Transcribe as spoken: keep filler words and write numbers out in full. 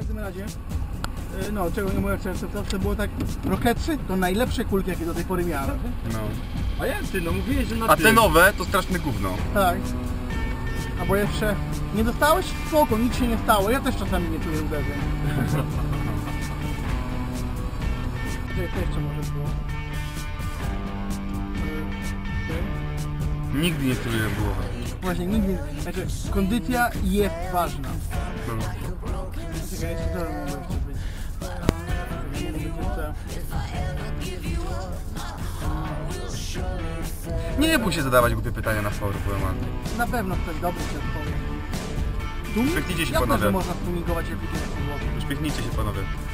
każdym razie, no czego nie moja często, to było tak, Rocketsy to najlepsze kulki, jakie do tej pory miałem. No. A jak ty, no mówiłeś, że na A ty. te nowe to straszne gówno. Tak. Albo jeszcze, nie dostałeś? Spoko, nic się nie stało, ja też czasami nie czuję uderzeń. To jeszcze może było. Nigdy nie czuję głowy. Właśnie, nigdy, znaczy, kondycja jest ważna. No. Czekaj, jeszcze to mogło jeszcze być. Mogło być jeszcze... Nie bój się zadawać głupie pytania na forum. Na pewno ktoś dobry się odpowie. Tu Uśmiechnijcie się, jasne, panowie. że można stuningować jak idzie na podłogę. Uśmiechnijcie się, panowie.